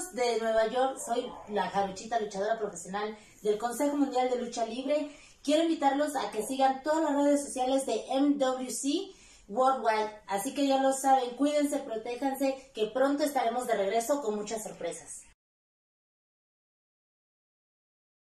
amigos de Nueva York, soy la Jarochita, luchadora profesional del Consejo Mundial de Lucha Libre. Quiero invitarlos a que sigan todas las redes sociales de MWC Worldwide. Así que ya lo saben, cuídense, protéjanse, que pronto estaremos de regreso con muchas sorpresas.